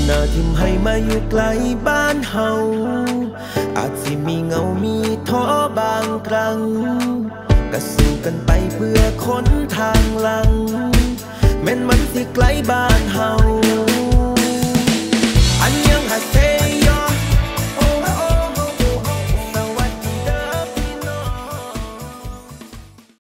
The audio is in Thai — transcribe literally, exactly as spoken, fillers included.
นาทิมให้มาอยู่ไกลบ้านเฮาอาจสิมีเงามีท้อบางครั้งก็สู้กันไปเพื่อคนทางหลังแม้นมันสิไกลบ้านเฮาอันยังหักเท